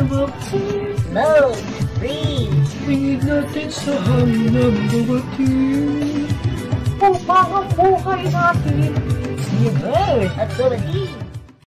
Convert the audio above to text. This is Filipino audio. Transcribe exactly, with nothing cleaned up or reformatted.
Sarap po. Slow, breathe. Tingin natin sa hangin ng bumating. Upang ang buhay natin. Universe at Dorothy.